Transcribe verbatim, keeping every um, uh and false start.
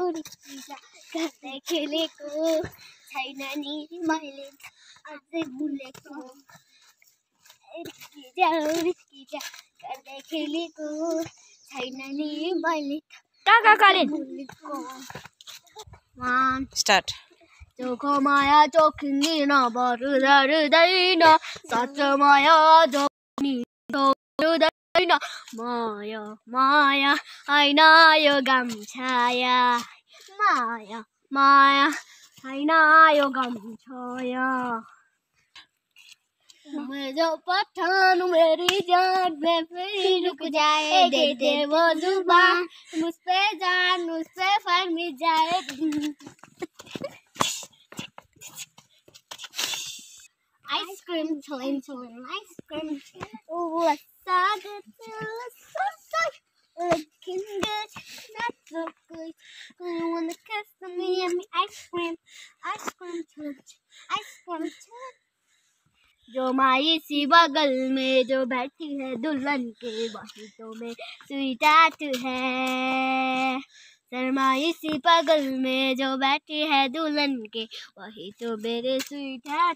गर्दै खेलेको छैन नि मैले अझै भुलेको रिस्किजा गर्दै खेलेको छैन नि मैले कहाँ कहाँ भुलेको स्टार्ट चोखो माया चोखिँदैन बरुदैन सच्चो माया जोख्दैन माया माया होइन यो गामछाया माया माया होइन यो गामछाया मैं जो पठान मेरी जान में फिर रुक जाए दे दे वो जुबान मुझ पे जान मुझ पे फरमी जाए ice cream chilling chilling ice cream oh what's so good so so looking good not so good you wanna kiss me and me ice cream ice cream chilling ice cream chilling जो माई सी बगल में जो बैठी है दुल्हन के वही तो मैं स्वीट है शर्माई सी बगल में जो बैठी है दुल्हन के वही तो मेरे स्वीट है